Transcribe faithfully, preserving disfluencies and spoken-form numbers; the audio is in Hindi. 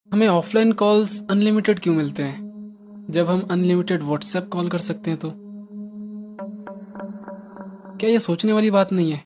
हमें ऑफलाइन कॉल्स अनलिमिटेड क्यों मिलते हैं जब हम अनलिमिटेड व्हाट्सएप कॉल कर सकते हैं? तो क्या ये सोचने वाली बात नहीं है?